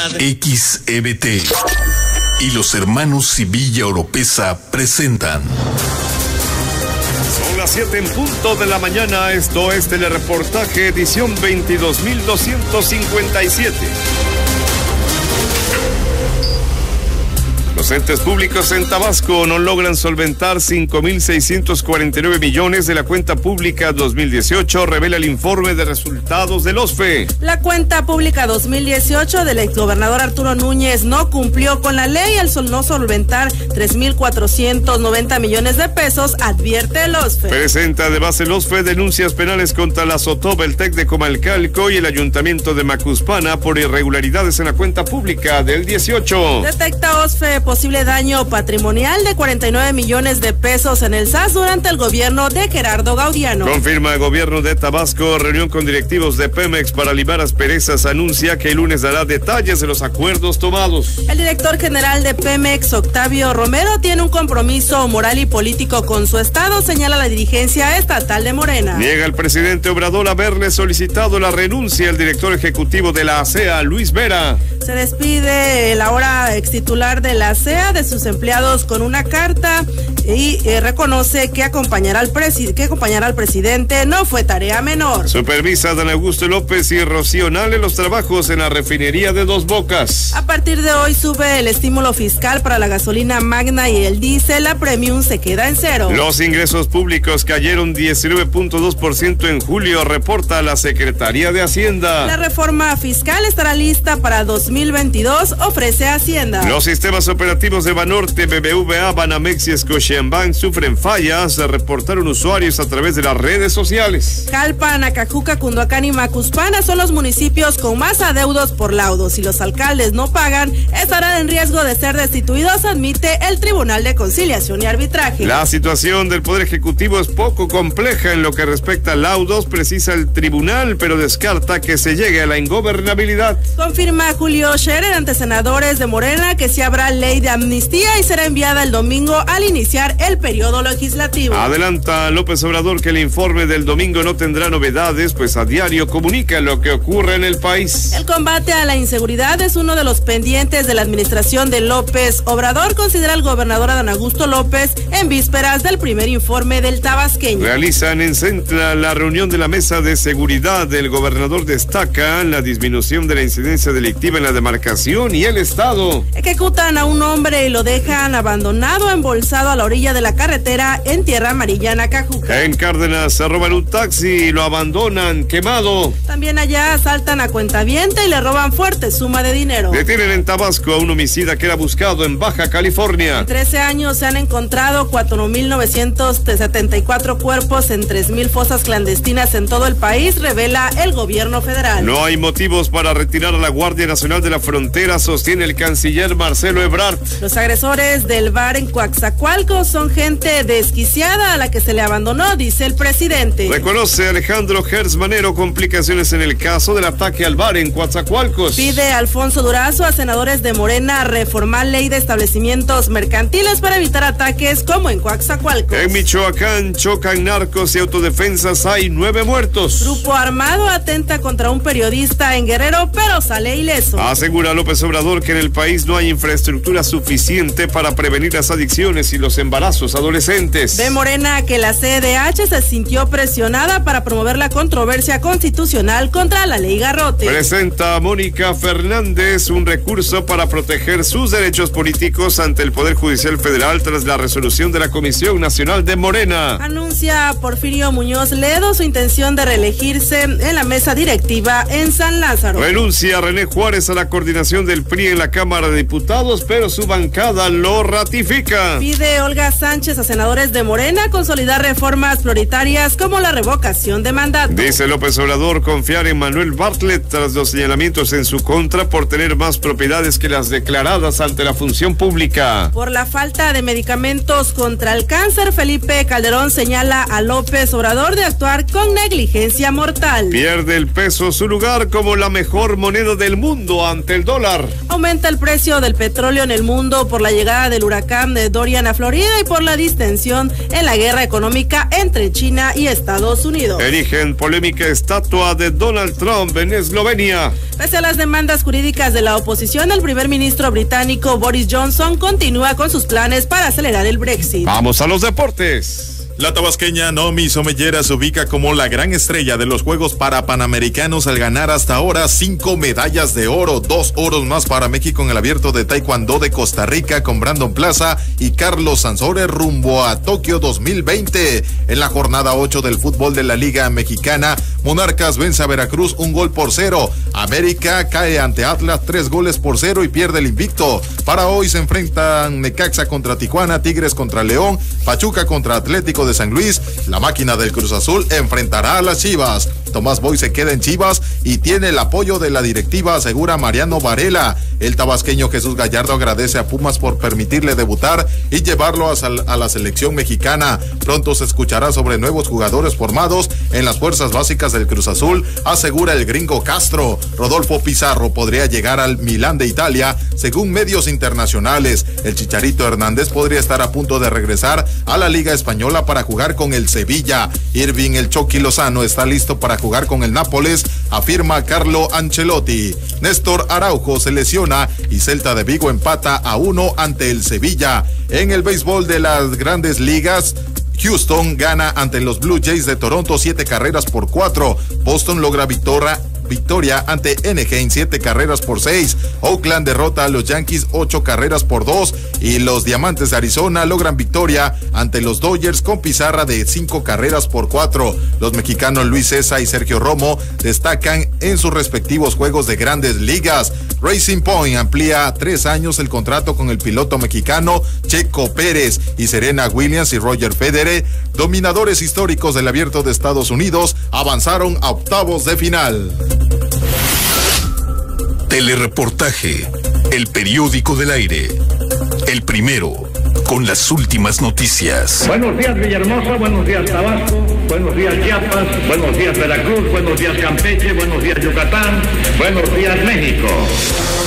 verdad. XEBT y los hermanos Sevilla Oropesa presentan. Son las 7 en punto de la mañana. Esto es Telereportaje, edición 22.257. Los entes públicos en Tabasco no logran solventar 5.649 millones de la cuenta pública 2018, revela el informe de resultados del OSFE. La cuenta pública 2018 del exgobernador Arturo Núñez no cumplió con la ley al no solventar 3.490 millones de pesos, advierte el OSFE. Presenta de base el OSFE denuncias penales contra la Sotoba, el TEC de Comalcalco y el Ayuntamiento de Macuspana por irregularidades en la cuenta pública del 18. Detecta OSFE posible daño patrimonial de 49 millones de pesos en el SAS durante el gobierno de Gerardo Gaudiano. Confirma el gobierno de Tabasco reunión con directivos de Pemex para limar asperezas. Anuncia que el lunes dará detalles de los acuerdos tomados. El director general de Pemex, Octavio Romero, tiene un compromiso moral y político con su estado, señala la dirigencia estatal de Morena. Niega el presidente Obrador haberle solicitado la renuncia al director ejecutivo de la ASEA, Luis Vera. Se despide el ahora extitular de la ASEA de sus empleados con una carta y reconoce que acompañará al presidente no fue tarea menor. Supervisa Dan Augusto López y Rocío Nale los trabajos en la refinería de Dos Bocas. A partir de hoy sube el estímulo fiscal para la gasolina magna y el diésel. La premium se queda en cero. Los ingresos públicos cayeron 19.2% en julio, reporta la Secretaría de Hacienda. La reforma fiscal estará lista para 2022, ofrece Hacienda. Los sistemas operativos de Banorte, BBVA, Banamex y Scotiabank sufren fallas, se reportaron usuarios a través de las redes sociales. Jalpan, Acajuca, Cunduacán y Macuspana son los municipios con más adeudos por laudos. Si los alcaldes no pagan, estarán en riesgo de ser destituidos, admite el Tribunal de Conciliación y Arbitraje. La situación del Poder Ejecutivo es poco compleja en lo que respecta a laudos, precisa el tribunal, pero descarta que se llegue a la ingobernabilidad. Confirma Julio Scherer ante senadores de Morena que sí habrá ley de amnistía y será enviada el domingo al iniciar el periodo legislativo. Adelanta López Obrador que el informe del domingo no tendrá novedades, pues a diario comunica lo que ocurre en el país. El combate a la inseguridad es uno de los pendientes de la administración de López Obrador, considera el gobernador Adán Augusto López en vísperas del primer informe del tabasqueño. Realizan en Centra la reunión de la mesa de seguridad. El gobernador destaca la disminución de la incidencia delictiva en la demarcación y el estado. Ejecutan a un hombre y lo dejan abandonado, embolsado a la orilla de la carretera en Tierra Amarilla, en Acajuca. En Cárdenas se roban un taxi y lo abandonan quemado. También allá asaltan a cuentaviente y le roban fuerte suma de dinero. Detienen en Tabasco a un homicida que era buscado en Baja California. En 13 años se han encontrado 4.974 cuerpos en 3.000 fosas clandestinas en todo el país, revela el gobierno federal. No hay motivos para retirar a la Guardia Nacional de la Frontera, sostiene el canciller Marcelo Ebrard. Los agresores del bar en Coatzacoalcos son gente desquiciada a la que se le abandonó, dice el presidente. Reconoce Alejandro Gertz Manero complicaciones en el caso del ataque al bar en Coatzacoalcos. Pide Alfonso Durazo a senadores de Morena reformar ley de establecimientos mercantiles para evitar ataques como en Coatzacoalcos. En Michoacán chocan narcos y autodefensas, hay 9 muertos. Grupo armado atenta contra un periodista en Guerrero, pero sale ileso. Asegura López Obrador que en el país no hay infraestructura suficiente para prevenir las adicciones y los embarazos adolescentes. Ve Morena que la CDH se sintió presionada para promover la controversia constitucional contra la ley Garrote. Presenta a Mónica Fernández un recurso para proteger sus derechos políticos ante el Poder Judicial Federal tras la resolución de la Comisión Nacional de Morena. Anuncia Porfirio Muñoz Ledo su intención de reelegirse en la mesa directiva en San Lázaro. Renuncia René Juárez a la coordinación del PRI en la Cámara de Diputados, pero su bancada lo ratifica. Pide Olga Sánchez a senadores de Morena consolidar reformas prioritarias como la revocación de mandato. Dice López Obrador confiar en Manuel Bartlett tras los señalamientos en su contra por tener más propiedades que las declaradas ante la función pública. Por la falta de medicamentos contra el cáncer, Felipe Calderón señala a López Obrador de actuar con negligencia mortal. Pierde el peso su lugar como la mejor moneda del mundo, peso ante el dólar. Aumenta el precio del petróleo en el mundo por la llegada del huracán de Dorian a Florida y por la distensión en la guerra económica entre China y Estados Unidos. Erigen polémica estatua de Donald Trump en Eslovenia. Pese a las demandas jurídicas de la oposición, el primer ministro británico Boris Johnson continúa con sus planes para acelerar el Brexit. Vamos a los deportes. La tabasqueña Nomi Somellera se ubica como la gran estrella de los Juegos Parapanamericanos al ganar hasta ahora 5 medallas de oro, 2 oros más para México en el Abierto de Taekwondo de Costa Rica con Brandon Plaza y Carlos Sansores rumbo a Tokio 2020. En la jornada 8 del fútbol de la Liga Mexicana, Monarcas vence a Veracruz 1-0. América cae ante Atlas 3-0 y pierde el invicto. Para hoy se enfrentan Necaxa contra Tijuana, Tigres contra León, Pachuca contra Atlético de San Luis. La máquina del Cruz Azul enfrentará a las Chivas. Tomás Boy se queda en Chivas y tiene el apoyo de la directiva, asegura Mariano Varela. El tabasqueño Jesús Gallardo agradece a Pumas por permitirle debutar y llevarlo a la selección mexicana. Pronto se escuchará sobre nuevos jugadores formados en las fuerzas básicas del Cruz Azul, asegura el gringo Castro. Rodolfo Pizarro podría llegar al Milán de Italia, según medios internacionales. El Chicharito Hernández podría estar a punto de regresar a la Liga Española para jugar con el Sevilla. Irving el Chucky Lozano está listo para jugar con el Nápoles, afirma Carlo Ancelotti. Néstor Araujo se lesiona y Celta de Vigo empata a 1 ante el Sevilla. En el béisbol de las Grandes Ligas, Houston gana ante los Blue Jays de Toronto 7-4. Boston logra victoria ante Anaheim 7-6. Oakland derrota a los Yankees 8-2 y los Diamantes de Arizona logran victoria ante los Dodgers con pizarra de 5-4. Los mexicanos Luis Cessa y Sergio Romo destacan en sus respectivos juegos de Grandes Ligas. Racing Point amplía 3 años el contrato con el piloto mexicano Checo Pérez y Serena Williams y Roger Federer, dominadores históricos del Abierto de Estados Unidos, avanzaron a octavos de final. Telereportaje, el periódico del aire, el primero con las últimas noticias. Buenos días Villahermosa, buenos días Tabasco, buenos días Chiapas, buenos días Veracruz, buenos días Campeche, buenos días Yucatán, buenos días México.